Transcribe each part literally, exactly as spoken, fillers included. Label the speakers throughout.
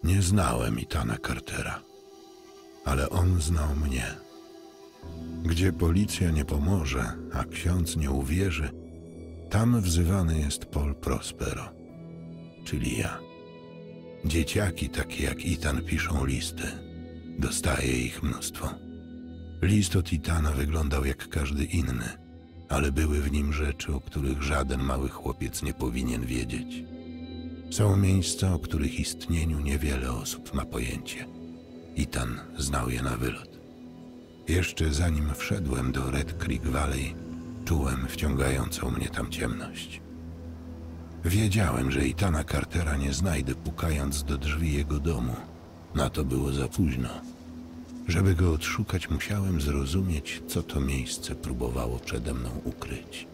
Speaker 1: Nie znałem Ethana Cartera, ale on znał mnie. Gdzie policja nie pomoże, a ksiądz nie uwierzy, tam wzywany jest Paul Prospero, czyli ja. Dzieciaki takie jak Ethan piszą listy. Dostaję ich mnóstwo. List od Ethana wyglądał jak każdy inny, ale były w nim rzeczy, o których żaden mały chłopiec nie powinien wiedzieć. Są miejsca, o których istnieniu niewiele osób ma pojęcie. Ethan znał je na wylot. Jeszcze zanim wszedłem do Red Creek Valley, czułem wciągającą mnie tam ciemność. Wiedziałem, że Ethana Cartera nie znajdę, pukając do drzwi jego domu. Na to było za późno. Żeby go odszukać, musiałem zrozumieć, co to miejsce próbowało przede mną ukryć.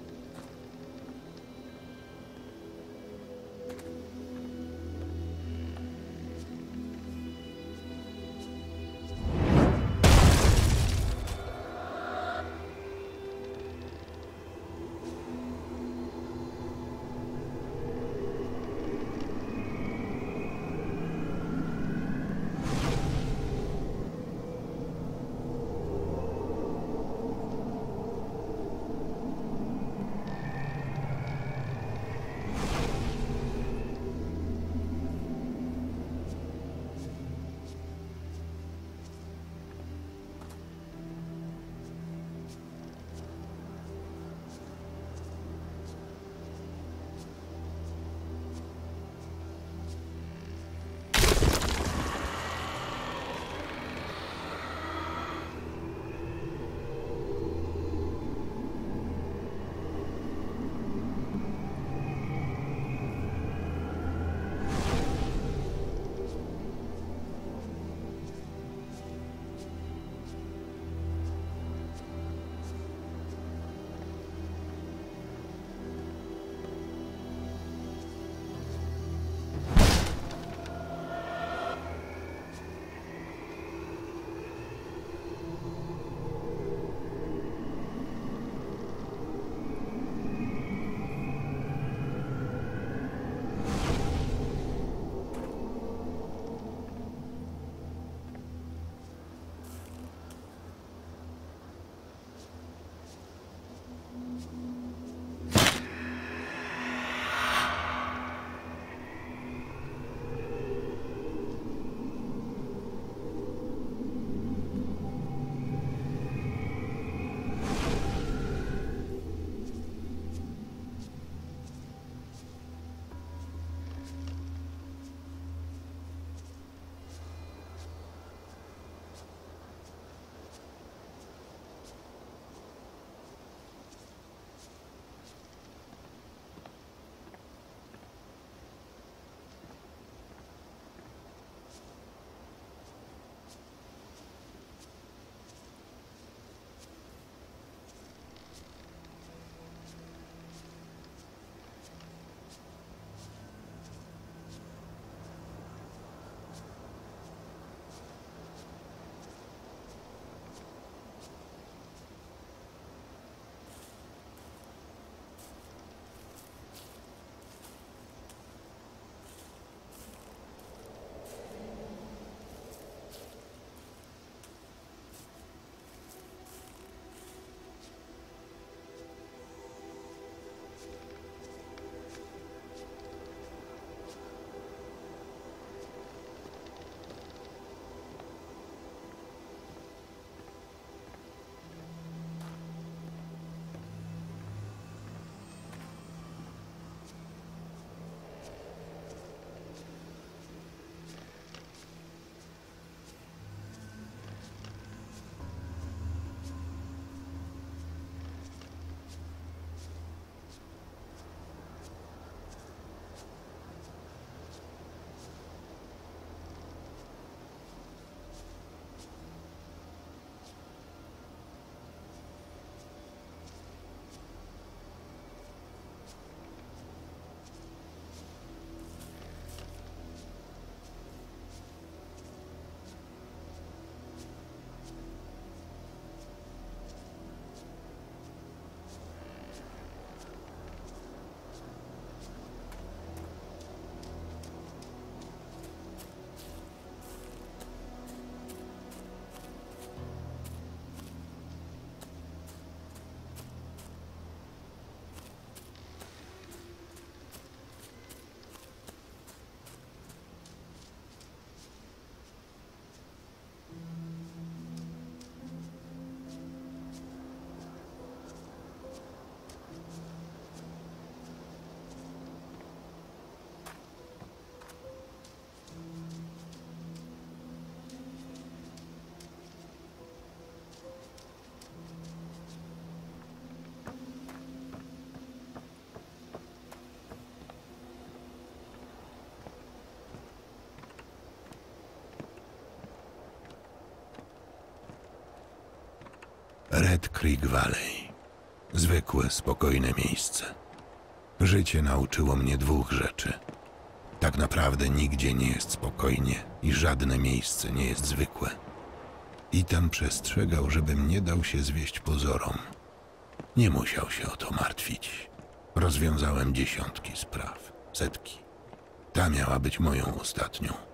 Speaker 1: Red Creek Valley. Zwykłe, spokojne miejsce. Życie nauczyło mnie dwóch rzeczy. Tak naprawdę nigdzie nie jest spokojnie i żadne miejsce nie jest zwykłe. Ethan przestrzegał, żebym nie dał się zwieść pozorom. Nie musiał się o to martwić. Rozwiązałem dziesiątki spraw, setki. Ta miała być moją ostatnią.